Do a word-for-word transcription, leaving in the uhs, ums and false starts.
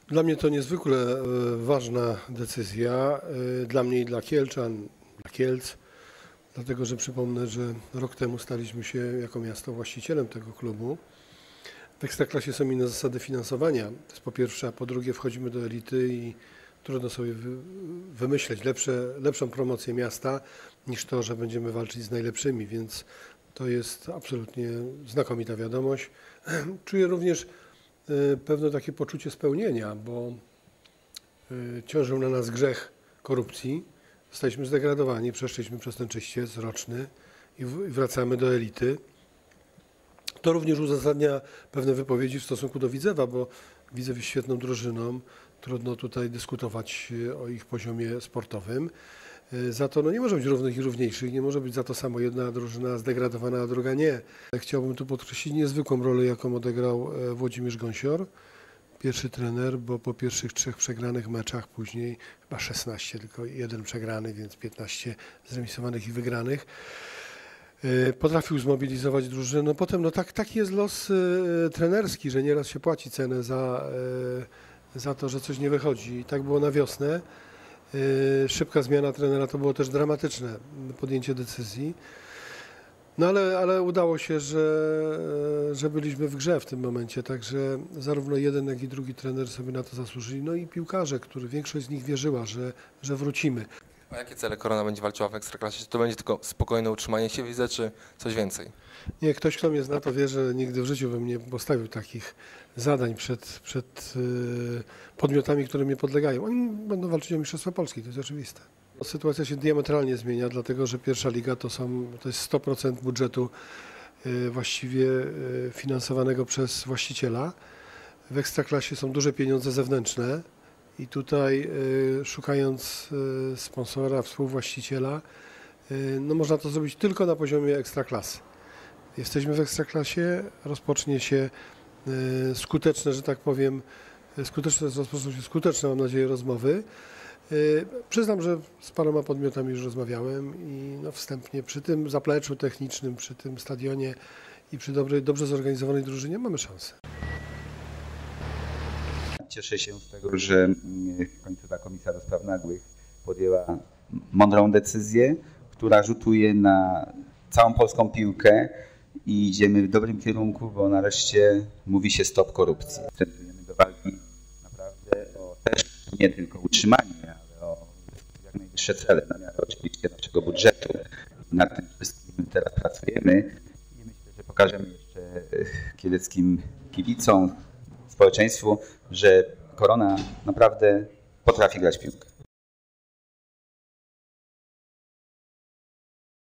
Dla mnie to niezwykle e, ważna decyzja, e, dla mnie i dla Kielczan, dla Kielc, dlatego że przypomnę, że rok temu staliśmy się jako miasto właścicielem tego klubu. W Ekstraklasie są inne zasady finansowania, to jest po pierwsze, a po drugie wchodzimy do elity i trudno sobie wy, wymyśleć lepsze, lepszą promocję miasta niż to, że będziemy walczyć z najlepszymi, więc to jest absolutnie znakomita wiadomość. Czuję również pewne takie poczucie spełnienia, bo ciążył na nas grzech korupcji. Zostaliśmy zdegradowani, przeszliśmy przez ten czyściec roczny i wracamy do elity. To również uzasadnia pewne wypowiedzi w stosunku do Widzewa, bo Widzew jest świetną drużyną. Trudno tutaj dyskutować o ich poziomie sportowym. Za to no, nie może być równych i równiejszych, nie może być za to samo jedna drużyna zdegradowana, a druga nie. Chciałbym tu podkreślić niezwykłą rolę, jaką odegrał Włodzimierz Gąsior, pierwszy trener, bo po pierwszych trzech przegranych meczach, później chyba szesnaście, tylko jeden przegrany, więc piętnaście zremisowanych i wygranych, potrafił zmobilizować drużynę. No potem no tak, taki jest los trenerski, że nieraz się płaci cenę za, za to, że coś nie wychodzi. I tak było na wiosnę. Szybka zmiana trenera to było też dramatyczne podjęcie decyzji. No ale, ale udało się, że, że byliśmy w grze w tym momencie, także zarówno jeden, jak i drugi trener sobie na to zasłużyli. No i piłkarze, którzy większość z nich wierzyła, że, że wrócimy. A jakie cele Korona będzie walczyła w Ekstraklasie? Czy to będzie tylko spokojne utrzymanie się, widzę, czy coś więcej? Nie, ktoś, kto mnie zna, to wie, że nigdy w życiu bym nie postawił takich zadań przed, przed podmiotami, które mnie podlegają. Oni będą walczyć o Mistrzostwo Polski, to jest oczywiste. Sytuacja się diametralnie zmienia, dlatego że pierwsza liga to, są, to jest sto procent budżetu właściwie finansowanego przez właściciela. W Ekstraklasie są duże pieniądze zewnętrzne i tutaj szukając sponsora, współwłaściciela, no można to zrobić tylko na poziomie Ekstraklasy. Jesteśmy w Ekstraklasie, rozpocznie się skuteczne, że tak powiem, skuteczne, rozpoczną się skuteczne, mam nadzieję, rozmowy. Przyznam, że z paroma podmiotami już rozmawiałem i no wstępnie przy tym zapleczu technicznym, przy tym stadionie i przy dobrej, dobrze zorganizowanej drużynie mamy szansę. Cieszę się z tego, że Końcowa Komisja do Spraw Nagłych podjęła mądrą decyzję, która rzutuje na całą polską piłkę i idziemy w dobrym kierunku, bo nareszcie mówi się stop korupcji. Przystępujemy do walki naprawdę o też nie tylko utrzymanie, ale o jak najwyższe cele, na miarę oczywiście naszego budżetu. Nad tym wszystkim teraz pracujemy i myślę, że pokażemy jeszcze kieleckim kibicom, społeczeństwu, że Korona naprawdę potrafi grać w piłkę.